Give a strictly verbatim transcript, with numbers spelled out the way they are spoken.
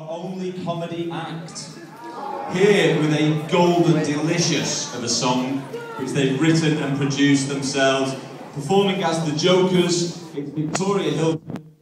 our only comedy act. Here with a golden delicious of a song which they've written and produced themselves, performing as the Jokers, it's Victoria Hill.